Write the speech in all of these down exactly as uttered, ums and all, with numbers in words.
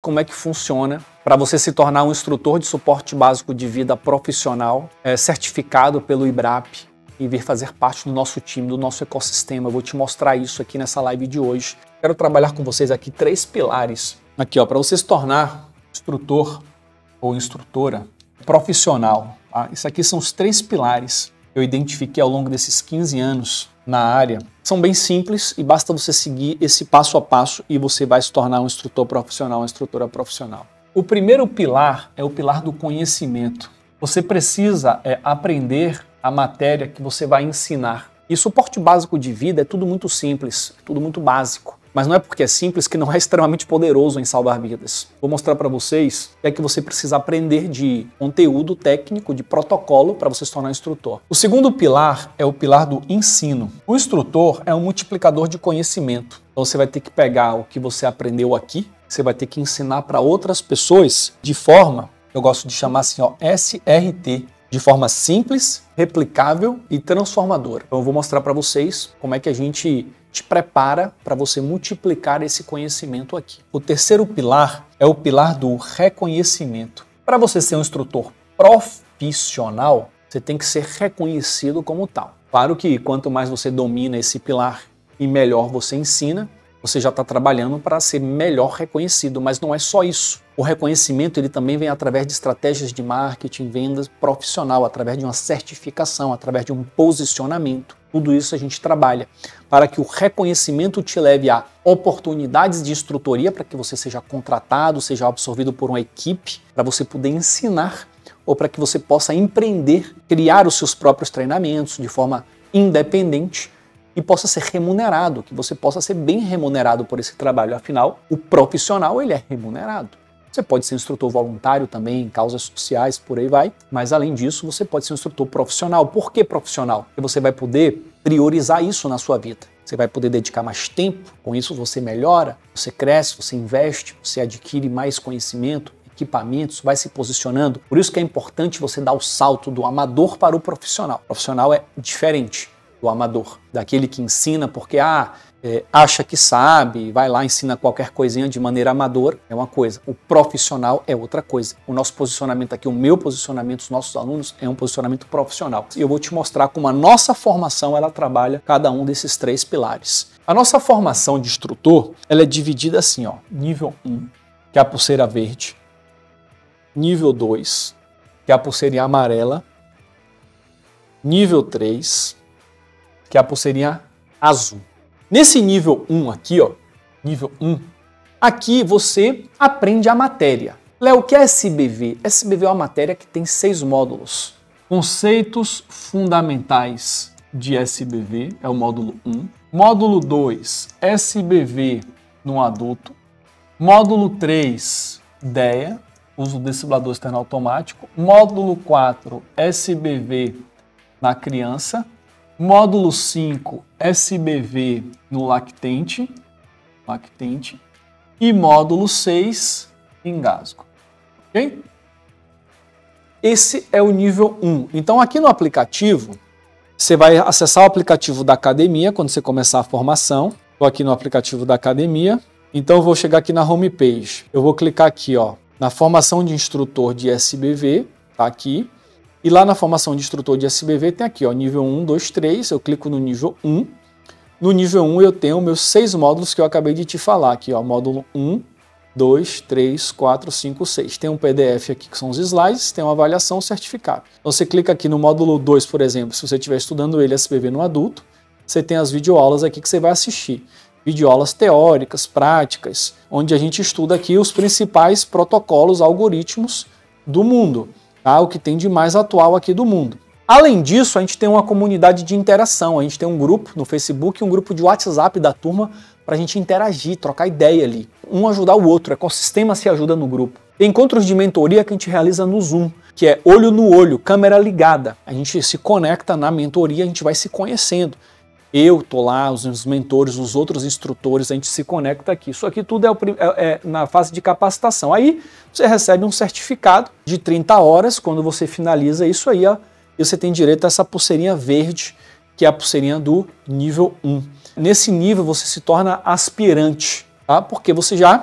como é que funciona para você se tornar um instrutor de suporte básico de vida profissional, é, certificado pelo IBRAP e vir fazer parte do nosso time, do nosso ecossistema. Eu vou te mostrar isso aqui nessa live de hoje. Quero trabalhar com vocês aqui três pilares. Aqui, ó, para você se tornar instrutor ou instrutora profissional. Tá? Isso aqui são os três pilares que eu identifiquei ao longo desses quinze anos na área. São bem simples e basta você seguir esse passo a passo e você vai se tornar um instrutor profissional, uma instrutora profissional. O primeiro pilar é o pilar do conhecimento. Você precisa é, aprender a matéria que você vai ensinar. E suporte básico de vida é tudo muito simples, tudo muito básico. Mas não é porque é simples que não é extremamente poderoso em salvar vidas. Vou mostrar para vocês o que é que você precisa aprender de conteúdo técnico, de protocolo, para você se tornar instrutor. O segundo pilar é o pilar do ensino. O instrutor é um multiplicador de conhecimento. Então você vai ter que pegar o que você aprendeu aqui, você vai ter que ensinar para outras pessoas de forma, eu gosto de chamar assim, ó, S R T, de forma simples, replicável e transformadora. Então eu vou mostrar para vocês como é que a gente te prepara para você multiplicar esse conhecimento aqui. O terceiro pilar é o pilar do reconhecimento. Para você ser um instrutor profissional, você tem que ser reconhecido como tal. Claro que quanto mais você domina esse pilar e melhor você ensina, você já está trabalhando para ser melhor reconhecido, mas não é só isso. O reconhecimento ele também vem através de estratégias de marketing, vendas profissional, através de uma certificação, através de um posicionamento. Tudo isso a gente trabalha para que o reconhecimento te leve a oportunidades de instrutoria para que você seja contratado, seja absorvido por uma equipe, para você poder ensinar ou para que você possa empreender, criar os seus próprios treinamentos de forma independente e possa ser remunerado, que você possa ser bem remunerado por esse trabalho. Afinal, o profissional ele é remunerado. Você pode ser instrutor voluntário também, em causas sociais, por aí vai. Mas além disso, você pode ser um instrutor profissional. Por que profissional? Porque você vai poder priorizar isso na sua vida. Você vai poder dedicar mais tempo, com isso você melhora, você cresce, você investe, você adquire mais conhecimento, equipamentos, vai se posicionando. Por isso que é importante você dar o salto do amador para o profissional. O profissional é diferente do amador, daquele que ensina porque ah, é, acha que sabe, vai lá, ensina qualquer coisinha de maneira amadora, é uma coisa. O profissional é outra coisa. O nosso posicionamento aqui, o meu posicionamento, os nossos alunos, é um posicionamento profissional. E eu vou te mostrar como a nossa formação, ela trabalha cada um desses três pilares. A nossa formação de instrutor, ela é dividida assim, ó, nível um, que é a pulseira verde, nível dois, que é a pulseirinha amarela, nível três, que é a pulseirinha azul. Nesse nível um aqui, ó, nível um, aqui você aprende a matéria. Léo, o que é S B V? S B V é uma matéria que tem seis módulos. Conceitos fundamentais de S B V é o módulo um. Módulo dois, S B V no adulto. Módulo três, D E A, uso do desfibrilador externo automático. Módulo quatro, S B V na criança. Módulo cinco, S B V no lactente, lactente e módulo seis, engasgo. Ok? Esse é o nível um. Então aqui no aplicativo, você vai acessar o aplicativo da academia quando você começar a formação. Estou aqui no aplicativo da academia. Então eu vou chegar aqui na homepage. Eu vou clicar aqui, ó, na formação de instrutor de S B V, tá aqui. E lá na formação de instrutor de S B V tem aqui, ó, nível um, dois, três, eu clico no nível um. No nível um eu tenho meus seis módulos que eu acabei de te falar aqui, ó, módulo um, dois, três, quatro, cinco, seis. Tem um P D F aqui que são os slides, tem uma avaliação, certificado. Então você clica aqui no módulo dois, por exemplo, se você estiver estudando ele S B V no adulto, você tem as videoaulas aqui que você vai assistir. Videoaulas teóricas, práticas, onde a gente estuda aqui os principais protocolos, algoritmos do mundo. Tá? O que tem de mais atual aqui do mundo. Além disso, a gente tem uma comunidade de interação, a gente tem um grupo no Facebook e um grupo de WhatsApp da turma para a gente interagir, trocar ideia ali, um ajudar o outro, o ecossistema se ajuda no grupo. Tem encontros de mentoria que a gente realiza no Zoom, que é olho no olho, câmera ligada. A gente se conecta na mentoria, a gente vai se conhecendo. Eu tô lá, os mentores, os outros instrutores, a gente se conecta aqui. Isso aqui tudo é, o, é, é na fase de capacitação. Aí você recebe um certificado de trinta horas, quando você finaliza isso aí, ó, e você tem direito a essa pulseirinha verde, que é a pulseirinha do nível um. Nesse nível você se torna aspirante, tá? Porque você já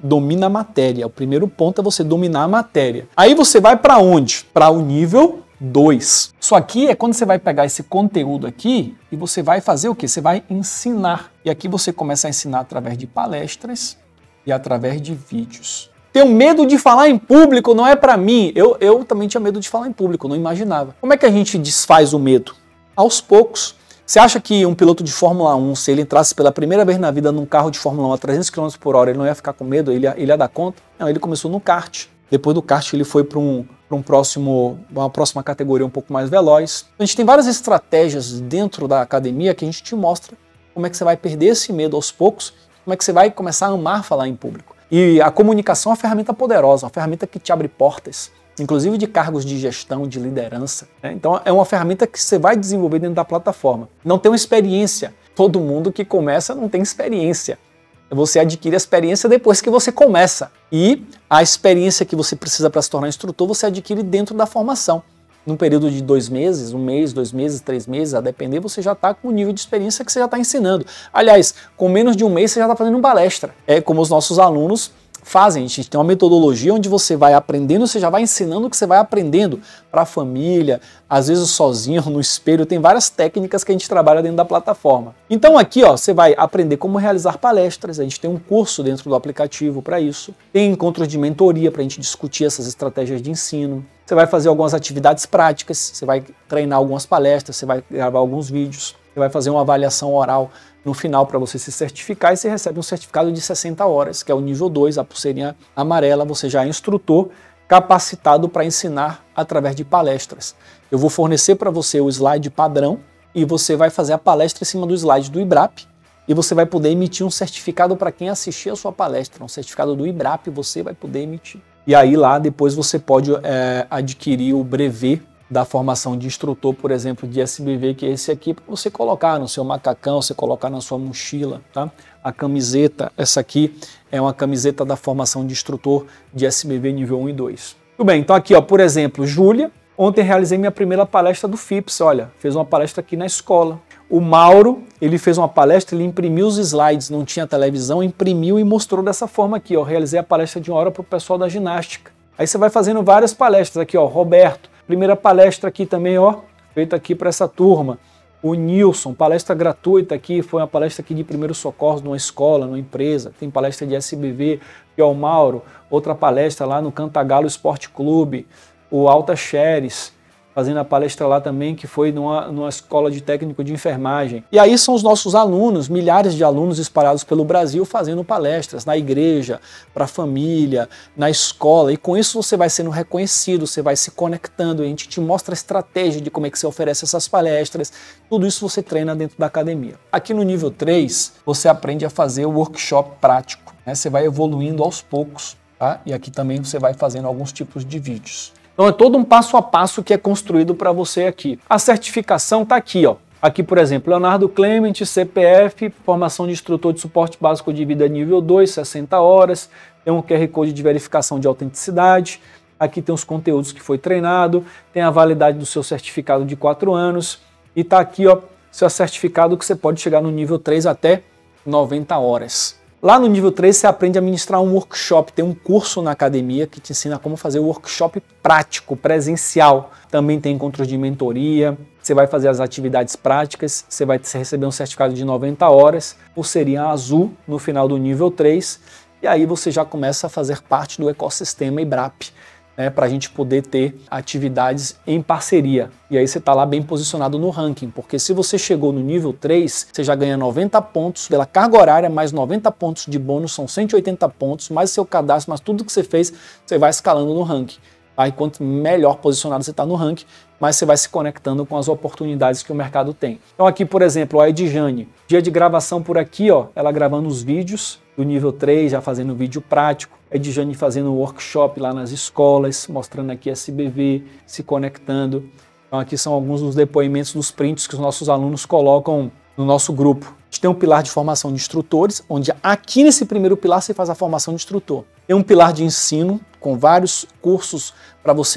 domina a matéria. O primeiro ponto é você dominar a matéria. Aí você vai para onde? Para o nível dois. Isso aqui é quando você vai pegar esse conteúdo aqui e você vai fazer o quê? Você vai ensinar. E aqui você começa a ensinar através de palestras e através de vídeos. Tenho medo de falar em público, não é para mim. Eu, eu também tinha medo de falar em público, não imaginava. Como é que a gente desfaz o medo? Aos poucos. Você acha que um piloto de Fórmula um, se ele entrasse pela primeira vez na vida num carro de Fórmula um a trezentos quilômetros por hora, ele não ia ficar com medo? Ele ia, ele ia dar conta? Não, ele começou no kart. Depois do kart ele foi para um, para um próximo, uma próxima categoria um pouco mais veloz. A gente tem várias estratégias dentro da academia que a gente te mostra como é que você vai perder esse medo aos poucos, como é que você vai começar a amar falar em público. E a comunicação é uma ferramenta poderosa, uma ferramenta que te abre portas, inclusive de cargos de gestão, de liderança. Né? Então é uma ferramenta que você vai desenvolver dentro da plataforma. Não tem uma experiência. Todo mundo que começa não tem experiência. Você adquire a experiência depois que você começa. E a experiência que você precisa para se tornar instrutor, você adquire dentro da formação. Num período de dois meses, um mês, dois meses, três meses, a depender, você já está com o nível de experiência que você já está ensinando. Aliás, com menos de um mês você já está fazendo uma palestra. É como os nossos alunos fazem. A gente tem uma metodologia onde você vai aprendendo, você já vai ensinando o que você vai aprendendo para a família, às vezes sozinho, no espelho. Tem várias técnicas que a gente trabalha dentro da plataforma. Então aqui ó, você vai aprender como realizar palestras. A gente tem um curso dentro do aplicativo para isso. Tem encontros de mentoria para a gente discutir essas estratégias de ensino. Você vai fazer algumas atividades práticas, você vai treinar algumas palestras, você vai gravar alguns vídeos, você vai fazer uma avaliação oral no final para você se certificar e você recebe um certificado de sessenta horas, que é o nível dois, a pulseirinha amarela. Você já é instrutor capacitado para ensinar através de palestras. Eu vou fornecer para você o slide padrão e você vai fazer a palestra em cima do slide do IBRAP e você vai poder emitir um certificado para quem assistir a sua palestra, um certificado do IBRAP você vai poder emitir. E aí lá depois você pode é, adquirir o brevet da formação de instrutor, por exemplo, de S B V, que é esse aqui, para você colocar no seu macacão, você colocar na sua mochila, tá? A camiseta, essa aqui é uma camiseta da formação de instrutor de S B V nível um e dois. Tudo bem, então aqui, ó, por exemplo, Júlia, ontem realizei minha primeira palestra do F I P S, olha, fez uma palestra aqui na escola. O Mauro, ele fez uma palestra, ele imprimiu os slides, não tinha televisão, imprimiu e mostrou dessa forma aqui, ó, realizei a palestra de uma hora para o pessoal da ginástica. Aí você vai fazendo várias palestras aqui, ó, Roberto, primeira palestra aqui também, ó, feita aqui para essa turma. O Nilson, palestra gratuita aqui, foi uma palestra aqui de primeiros socorros numa escola, numa empresa. Tem palestra de S B V, que é o Mauro, outra palestra lá no Cantagalo Esporte Clube. O Alta Xeres, fazendo a palestra lá também, que foi numa, numa escola de técnico de enfermagem. E aí são os nossos alunos, milhares de alunos espalhados pelo Brasil fazendo palestras na igreja, para a família, na escola. E com isso você vai sendo reconhecido, você vai se conectando, a gente te mostra a estratégia de como é que você oferece essas palestras. Tudo isso você treina dentro da academia. Aqui no nível três, você aprende a fazer o workshop prático, né? Você vai evoluindo aos poucos, tá? E aqui também você vai fazendo alguns tipos de vídeos. Então é todo um passo a passo que é construído para você aqui. A certificação está aqui, ó. Aqui, por exemplo, Leonardo Clement, C P F, formação de instrutor de suporte básico de vida nível dois, sessenta horas. Tem um Q R Code de verificação de autenticidade. Aqui tem os conteúdos que foi treinado. Tem a validade do seu certificado de quatro anos. E está aqui, ó, seu certificado que você pode chegar no nível três até noventa horas. Lá no nível três você aprende a ministrar um workshop, tem um curso na academia que te ensina como fazer o workshop prático, presencial. Também tem encontros de mentoria, você vai fazer as atividades práticas, você vai receber um certificado de noventa horas, pulseirinha azul no final do nível três, e aí você já começa a fazer parte do ecossistema IBRAP, né, para a gente poder ter atividades em parceria. E aí você está lá bem posicionado no ranking, porque se você chegou no nível três, você já ganha noventa pontos pela carga horária, mais noventa pontos de bônus, são cento e oitenta pontos, mais seu cadastro, mais tudo que você fez, você vai escalando no ranking. Aí quanto melhor posicionado você está no ranking, mais você vai se conectando com as oportunidades que o mercado tem. Então aqui, por exemplo, a Edjane, dia de gravação por aqui, ó, ela gravando os vídeos do nível três, já fazendo vídeo prático. A Edjane fazendo workshop lá nas escolas, mostrando aqui S B V, se conectando. Então aqui são alguns dos depoimentos dos prints que os nossos alunos colocam no nosso grupo. A gente tem um pilar de formação de instrutores, onde aqui nesse primeiro pilar você faz a formação de instrutor. Tem um pilar de ensino, com vários cursos para você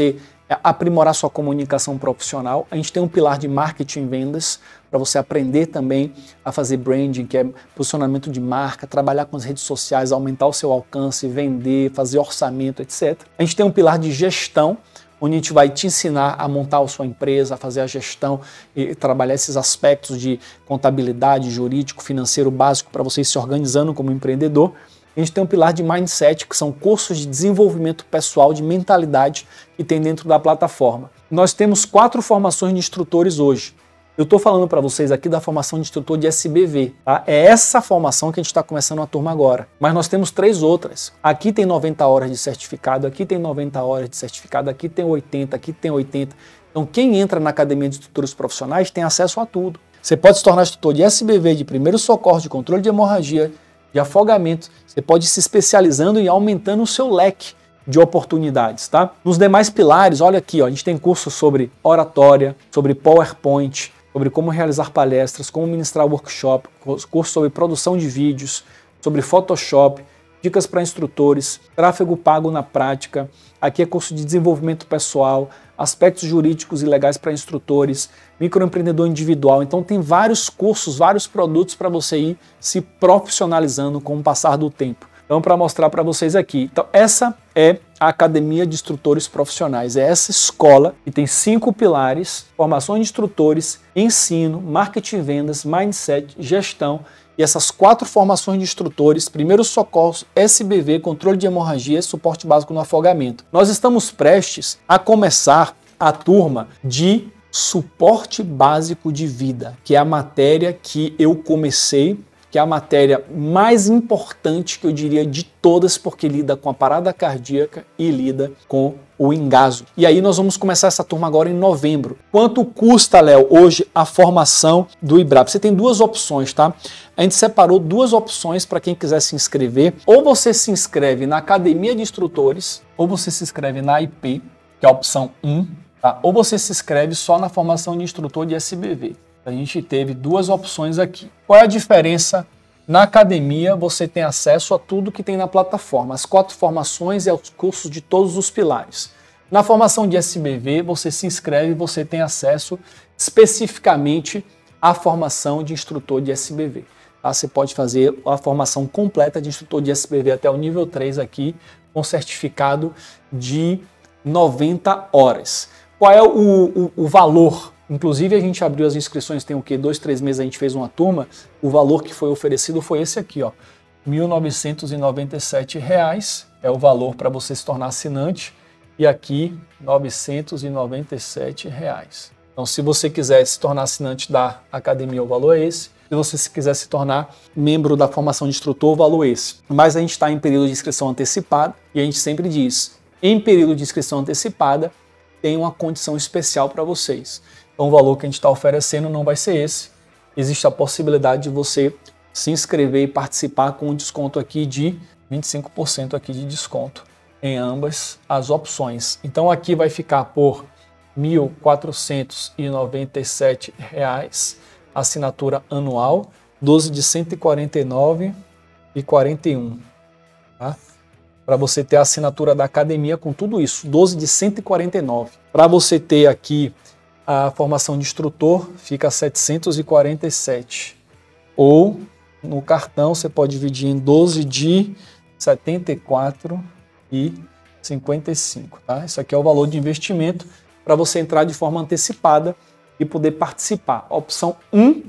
aprimorar sua comunicação profissional. A gente tem um pilar de marketing e vendas, para você aprender também a fazer branding, que é posicionamento de marca, trabalhar com as redes sociais, aumentar o seu alcance, vender, fazer orçamento, etcétera. A gente tem um pilar de gestão, onde a gente vai te ensinar a montar a sua empresa, a fazer a gestão e trabalhar esses aspectos de contabilidade, jurídico, financeiro básico para você ir se organizando como empreendedor. A gente tem um pilar de mindset, que são cursos de desenvolvimento pessoal, de mentalidade que tem dentro da plataforma. Nós temos quatro formações de instrutores hoje. Eu estou falando para vocês aqui da formação de instrutor de S B V. Tá? É essa formação que a gente está começando a turma agora. Mas nós temos três outras. Aqui tem noventa horas de certificado, aqui tem noventa horas de certificado, aqui tem oitenta, aqui tem oitenta. Então quem entra na Academia de Instrutores Profissionais tem acesso a tudo. Você pode se tornar instrutor de S B V, de primeiro socorro, de controle de hemorragia, de afogamento. Você pode ir se especializando e aumentando o seu leque de oportunidades, tá? Nos demais pilares, olha aqui, ó, a gente tem cursos sobre oratória, sobre PowerPoint, sobre como realizar palestras, como ministrar workshop, curso sobre produção de vídeos, sobre Photoshop, dicas para instrutores, tráfego pago na prática. Aqui é curso de desenvolvimento pessoal, aspectos jurídicos e legais para instrutores, microempreendedor individual. Então tem vários cursos, vários produtos para você ir se profissionalizando com o passar do tempo. Então, para mostrar para vocês aqui. Então, essa é a Academia de Instrutores Profissionais. É essa escola que tem cinco pilares: formação de instrutores, ensino, marketing e vendas, mindset, gestão. E essas quatro formações de instrutores: primeiros socorros, S B V, controle de hemorragia e suporte básico no afogamento. Nós estamos prestes a começar a turma de suporte básico de vida, que é a matéria que eu comecei, que é a matéria mais importante, que eu diria, de todas, porque lida com a parada cardíaca e lida com o engasgo. E aí nós vamos começar essa turma agora em novembro. Quanto custa, Léo, hoje a formação do IBRAP? Você tem duas opções, tá? A gente separou duas opções para quem quiser se inscrever. Ou você se inscreve na Academia de Instrutores, ou você se inscreve na I P, que é a opção um, tá? Ou você se inscreve só na formação de instrutor de S B V. A gente teve duas opções aqui. Qual é a diferença? Na academia você tem acesso a tudo que tem na plataforma, as quatro formações e aos cursos de todos os pilares. Na formação de S B V você se inscreve e você tem acesso especificamente à formação de instrutor de S B V. Tá? Você pode fazer a formação completa de instrutor de S B V até o nível três aqui, com certificado de noventa horas. Qual é o, o, o valor? Inclusive a gente abriu as inscrições, tem o quê? Dois, três meses a gente fez uma turma, o valor que foi oferecido foi esse aqui, ó, mil novecentos e noventa e sete reais é o valor para você se tornar assinante, e aqui novecentos e noventa e sete reais. Então se você quiser se tornar assinante da academia, o valor é esse. Se você quiser se tornar membro da formação de instrutor, o valor é esse. Mas a gente está em período de inscrição antecipada, e a gente sempre diz, em período de inscrição antecipada, tem uma condição especial para vocês. Então o valor que a gente está oferecendo não vai ser esse. Existe a possibilidade de você se inscrever e participar com um desconto aqui de vinte e cinco por cento aqui de desconto em ambas as opções. Então aqui vai ficar por mil quatrocentos e noventa e sete reais assinatura anual, doze de cento e quarenta e nove reais e quarenta e um centavos. Tá? Para você ter a assinatura da academia com tudo isso, doze de cento e quarenta e nove reais. Para você ter aqui a formação de instrutor, fica setecentos e quarenta e sete reais. Ou no cartão você pode dividir em doze de setenta e quatro reais e cinquenta e cinco centavos. Tá? Isso aqui é o valor de investimento para você entrar de forma antecipada e poder participar. A opção um,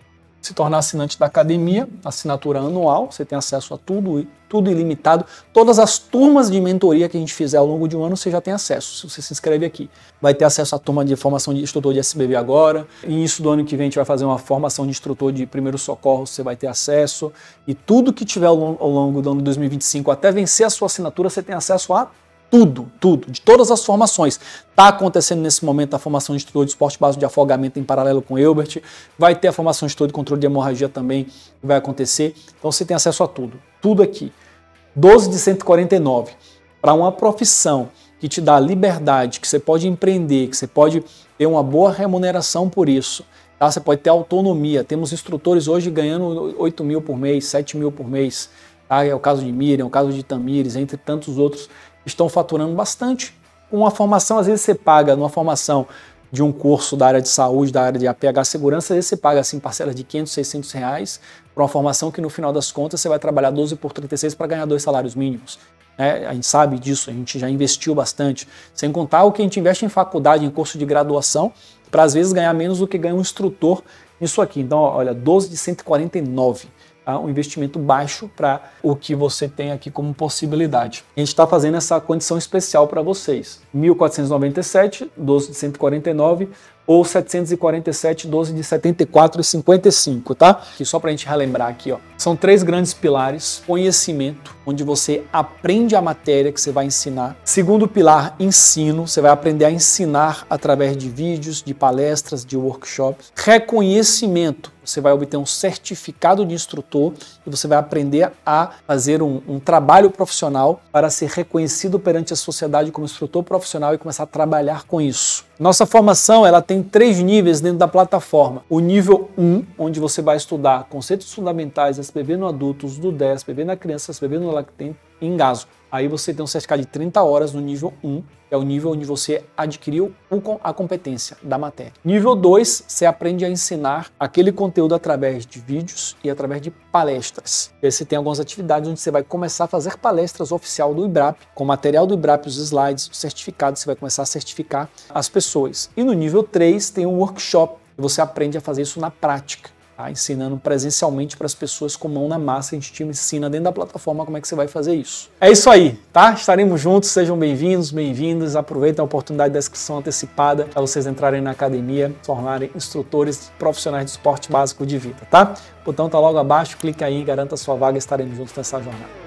se tornar assinante da academia, assinatura anual, você tem acesso a tudo, tudo ilimitado. Todas as turmas de mentoria que a gente fizer ao longo de um ano, você já tem acesso, se você se inscreve aqui. Vai ter acesso à turma de formação de instrutor de S B V agora. Início do ano que vem a gente vai fazer uma formação de instrutor de primeiro socorro, você vai ter acesso. E tudo que tiver ao longo do ano de dois mil e vinte e cinco, até vencer a sua assinatura, você tem acesso a tudo, tudo, de todas as formações. Está acontecendo nesse momento a formação de instrutor de esporte básico de afogamento em paralelo com o Elbert. Vai ter a formação de instrutor de controle de hemorragia também, que vai acontecer. Então você tem acesso a tudo, tudo aqui. doze de cento e quarenta e nove. Para uma profissão que te dá liberdade, que você pode empreender, que você pode ter uma boa remuneração por isso. Tá? Você pode ter autonomia. Temos instrutores hoje ganhando oito mil por mês, sete mil por mês. Tá? É o caso de Miriam, é o caso de Tamires, entre tantos outros. Estão faturando bastante uma formação, às vezes você paga numa formação de um curso da área de saúde, da área de A P H segurança, às vezes você paga assim parcelas de quinhentos, seiscentos reais para uma formação que no final das contas você vai trabalhar doze por trinta e seis para ganhar dois salários mínimos. É, a gente sabe disso, a gente já investiu bastante, sem contar o que a gente investe em faculdade, em curso de graduação, para às vezes ganhar menos do que ganha um instrutor nisso aqui. Então, olha, doze de cento e quarenta e nove, tá? Um investimento baixo para o que você tem aqui como possibilidade. A gente está fazendo essa condição especial para vocês. mil quatrocentos e noventa e sete, doze de cento e quarenta e nove, ou setecentos e quarenta e sete, doze de setenta e quatro e cinquenta e cinco, tá? Aqui só para a gente relembrar aqui, ó. São três grandes pilares: conhecimento, onde você aprende a matéria que você vai ensinar. Segundo pilar, ensino, você vai aprender a ensinar através de vídeos, de palestras, de workshops. Reconhecimento, você vai obter um certificado de instrutor e você vai aprender a fazer um, um trabalho profissional para ser reconhecido perante a sociedade como instrutor profissional e começar a trabalhar com isso. Nossa formação, ela tem três níveis dentro da plataforma. O nível um, onde você vai estudar conceitos fundamentais, S P V no adulto, uso do D E S, S P V na criança, S P V no lactente e engasgo. Aí você tem um certificado de trinta horas no nível um, que é o nível onde você adquiriu a competência da matéria. Nível dois, você aprende a ensinar aquele conteúdo através de vídeos e através de palestras. E aí você tem algumas atividades onde você vai começar a fazer palestras oficial do IBRAP, com material do IBRAP, os slides, o certificado, você vai começar a certificar as pessoas. E no nível três tem um workshop, e você aprende a fazer isso na prática. Tá? Ensinando presencialmente para as pessoas com mão na massa, a gente te ensina dentro da plataforma como é que você vai fazer isso. É isso aí, tá? Estaremos juntos, sejam bem-vindos, bem-vindas, aproveitem a oportunidade da inscrição antecipada para vocês entrarem na academia, se tornarem instrutores profissionais de esporte básico de vida, tá? O botão tá logo abaixo, clique aí, garanta sua vaga, estaremos juntos nessa jornada.